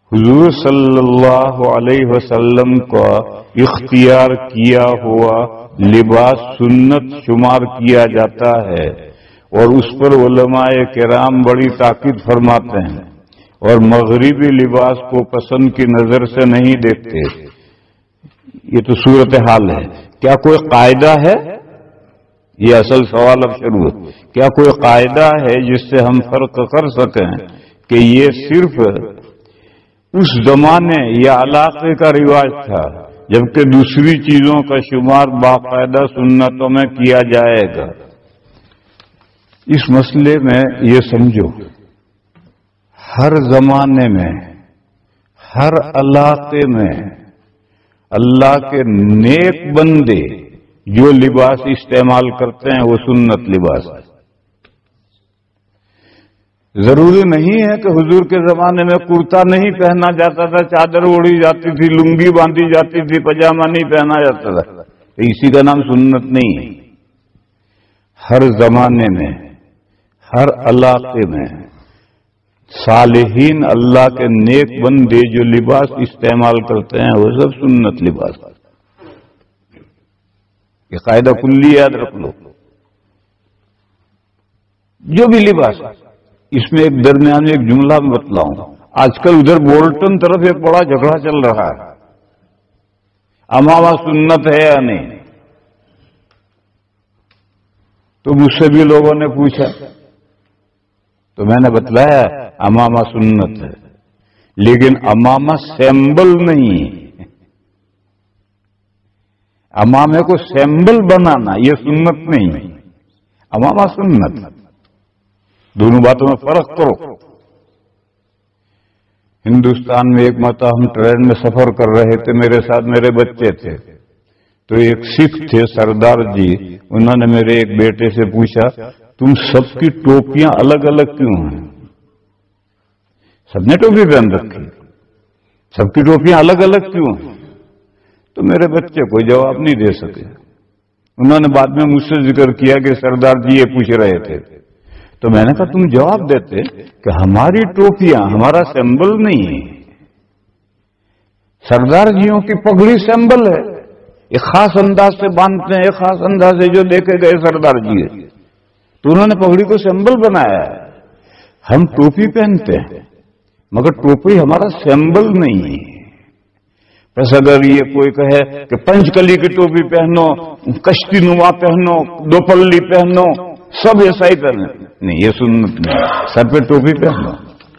حضور صلی اللہ علیہ وسلم کا اختیار کیا ہوا لباس سنت شمار کیا جاتا ہے، اور اس پر علماء کرام بڑی تاکید فرماتے ہیں، اور مغربی لباس کو پسند کی نظر سے نہیں دیکھتے۔ یہ تو صورتحال ہے۔ کیا کوئی قاعدہ ہے؟ یہ اصل سوال اب شروع ہے۔ کیا کوئی قاعدہ ہے جس سے ہم فرق کر سکیں کہ یہ صرف اس زمانے یا علاقے کا رواج تھا، جبکہ دوسری چیزوں کا شمار باقاعدہ سنتوں میں کیا جائے گا؟ اس مسئلے میں یہ سمجھو، ہر زمانے میں، ہر علاقے میں اللہ کے نیک بندے جو لباس استعمال کرتے ہیں وہ سنت لباس ہے۔ ضروری نہیں ہے کہ حضور کے زمانے میں کرتا نہیں پہنا جاتا تھا، چادر اوڑھی جاتی تھی، لنگی باندھی جاتی تھی، پاجامہ نہیں پہنا جاتا تھا، تو اسی کا نام سنت نہیں ہے۔ ہر زمانے میں، ہر علاقے میں صالحین اللہ کے نیک بندے جو لباس استعمال کرتے ہیں وہ سب سنت لباس ہے۔ یہ قاعدہ کلی یاد رکھ لو۔ جو بھی لباس، اس میں ایک درمیان میں ایک جملہ میں بتلاؤں، آج کل ادھر بولٹن طرف ایک بڑا جھگڑا چل رہا ہے، امامہ سنت ہے یا نہیں؟ تو مجھ سے بھی لوگوں نے پوچھا، تو میں نے بتلایا امامہ سنت ہے، لیکن امامہ سیمبل نہیں ہے۔ امامے کو سیمبل بنانا یہ سنت نہیں ہے، امامہ سنت۔ دونوں باتوں میں فرق کرو۔ ہندوستان میں ایک مرتبہ ہم ٹرین میں سفر کر رہے تھے، میرے ساتھ میرے بچے تھے، تو ایک سکھ تھے سردار جی، انہوں نے میرے ایک بیٹے سے پوچھا، تم سب کی ٹوپیاں الگ الگ کیوں ہیں؟ سب نے ٹوپی پہن رکھی، سب کی ٹوپیاں الگ الگ کیوں ہیں؟ تو میرے بچے کوئی جواب نہیں دے سکے۔ انہوں نے بعد میں مجھ سے ذکر کیا کہ سردار جی یہ پوچھ رہے تھے، تو میں نے کہا تم جواب دیتے کہ ہماری ٹوپیاں ہمارا سیمبل نہیں ہے، سردار جیوں کی پگڑی سیمبل ہے، ایک خاص انداز سے باندھتے ہیں، ایک خاص انداز سے جو دیکھے گئے سردار جی ہے، تو انہوں نے پگڑی کو سیمبل بنایا ہے۔ ہم ٹوپی پہنتے ہیں مگر ٹوپی ہمارا سیمبل نہیں ہے۔ بس اگر یہ کوئی کہے کہ پنچ کلی کی ٹوپی پہنو، کشتی نما پہنو، دو پلی پہنو، سب ایسا ہی پہنے، نہیں، یہ سنت نہیں۔ سر پہ ٹوپی پہنو،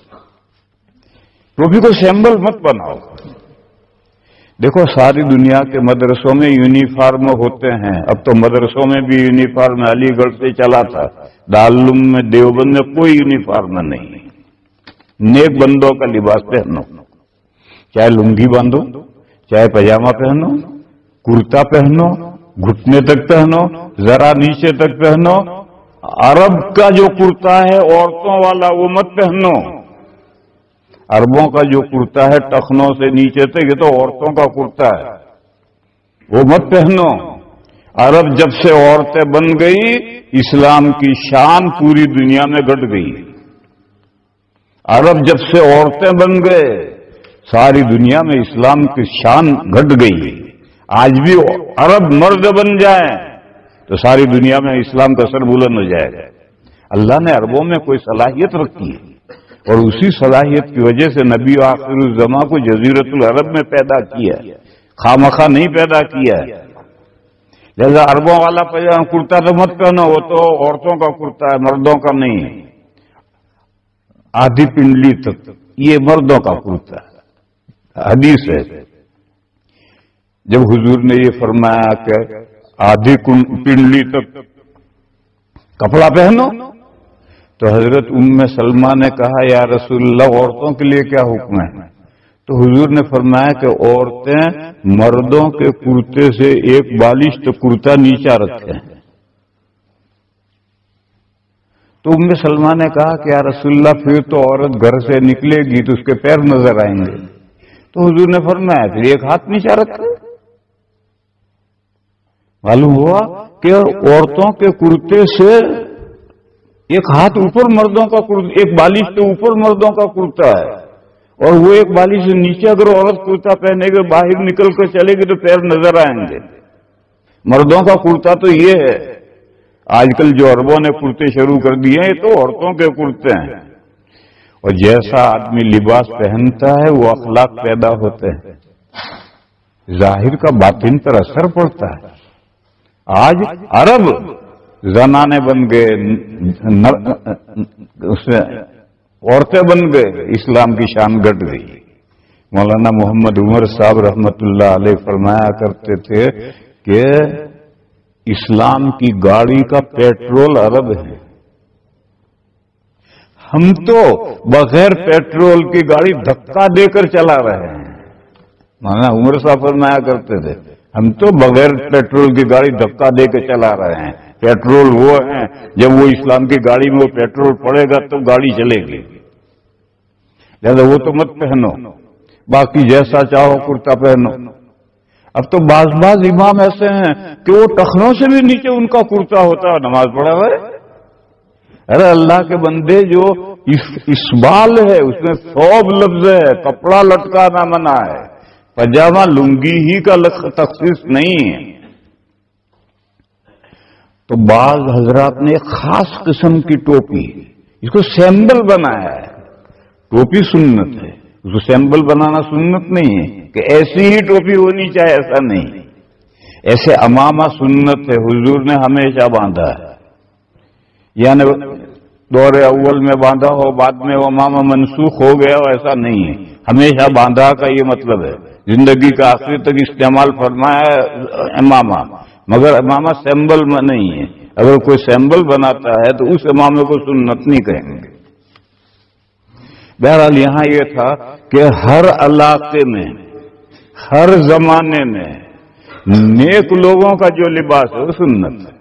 ٹوپی کو سیمبل مت بناؤ۔ دیکھو ساری دنیا کے مدرسوں میں یونیفارم ہوتے ہیں، اب تو مدرسوں میں بھی یونیفارم علی گڑھ سے چلا تھا، دارالعلوم میں دیوبند میں کوئی یونیفارم نہیں۔ نیک بندوں کا لباس پہنو، چاہے لنگی باندھو، چاہے پاجامہ پہنو، کرتا پہنو، گھٹنے تک پہنو، ذرا نیچے تک پہنو۔ عرب کا جو کرتا ہے عورتوں والا وہ مت پہنو، عربوں کا جو کرتا ہے ٹخنوں سے نیچے تک یہ تو عورتوں کا کرتا ہے، وہ مت پہنو۔ عرب جب سے عورتیں بن گئی اسلام کی شان پوری دنیا میں گھٹ گئی۔ عرب جب سے عورتیں بن گئے ساری دنیا میں اسلام کی شان گھٹ گئی۔ آج بھی عرب مرد بن جائیں تو ساری دنیا میں اسلام کا سر بلند ہو جائے گا۔ اللہ نے عربوں میں کوئی صلاحیت رکھی ہے اور اسی صلاحیت کی وجہ سے نبی آخر الزماں کو جزیرت العرب میں پیدا کیا، خامخواہ نہیں پیدا کیا ہے۔ لہذا عربوں والا پاجامہ کرتا تو مت پہنو، وہ تو عورتوں کا کرتا ہے، مردوں کا نہیں ہے، آدھی پنڈلی تک، یہ مردوں کا کرتا ہے۔ حدیث ہے جب حضور نے یہ فرمایا کہ آدھی پنڈلی تک کپڑا پہنو، تو حضرت ام سلمہ نے کہا یا رسول اللہ عورتوں کے لیے کیا حکم ہے؟ تو حضور نے فرمایا کہ عورتیں مردوں کے کرتے سے ایک بالشت کرتا نیچا رکھیں۔ تو ام سلمہ نے کہا کہ یا رسول اللہ پھر تو عورت گھر سے نکلے گی تو اس کے پیر نظر آئیں گے۔ تو حضور نے فرمایا پھر ایک ہاتھ نیچا رکھے۔ معلوم ہوا کہ عورتوں کے کرتے سے ایک ہاتھ اوپر مردوں کا کرتا، ایک بالش کے اوپر مردوں کا کرتا ہے، اور وہ ایک بالی سے نیچے اگر عورت کرتا پہنے گی باہر نکل کر چلے گی تو پیر نظر آئیں گے. مردوں کا کرتا تو یہ ہے. آج کل جو عربوں نے کرتے شروع کر دیے ہیں یہ تو عورتوں کے کرتے ہیں. اور جیسا آدمی لباس پہنتا ہے وہ اخلاق پیدا ہوتے ہیں. ظاہر کا باطن پر اثر پڑتا ہے. آج عرب زنانے بن گئے, عورتیں بن گئے, اسلام کی شان گھٹ گئی. مولانا محمد عمر صاحب رحمت اللہ علیہ فرمایا کرتے تھے کہ اسلام کی گاڑی کا پیٹرول عرب ہے. ہم تو بغیر پیٹرول کی گاڑی دھکا دے کر چلا رہے ہیں. مولانا عمر صاحب فرمایا کرتے تھے ہم تو بغیر پیٹرول کی گاڑی دھکا دے کے چلا رہے ہیں. پیٹرول وہ ہیں جب وہ اسلام کی گاڑی میں وہ پیٹرول پڑے گا تو گاڑی چلے گی. لہذا وہ تو مت پہنو, باقی جیسا چاہو کرتا پہنو. اب تو بعض امام ایسے ہیں کہ وہ ٹخنوں سے بھی نیچے ان کا کرتا ہوتا ہے, نماز پڑھا ہوا ہے. ارے اللہ کے بندے, جو اسبال ہے اس میں ثوب لفظ ہے, کپڑا لٹکانا منع ہے, پجامہ لنگی ہی کا تخصیص نہیں ہے. تو بعض حضرات نے ایک خاص قسم کی ٹوپی, اس کو سیمبل بنایا ہے. ٹوپی سنت ہے, اس کو سیمبل بنانا سنت نہیں ہے کہ ایسی ہی ٹوپی ہونی چاہے, ایسا نہیں. ایسے امامہ سنت ہے, حضور نے ہمیشہ باندھا ہے. یعنی دور اول میں باندھا ہو بعد میں وہ امامہ منسوخ ہو گیا ہو, ایسا نہیں ہے. ہمیشہ باندھا کا یہ مطلب ہے زندگی کا آخری تک استعمال فرمایا ہے امامہ, مگر امامہ سیمبل میں نہیں ہے. اگر کوئی سیمبل بناتا ہے تو اس امامے کو سنت نہیں کہیں گے. بہرحال یہاں یہ تھا کہ ہر علاقے میں ہر زمانے میں نیک لوگوں کا جو لباس ہے وہ سنت ہے.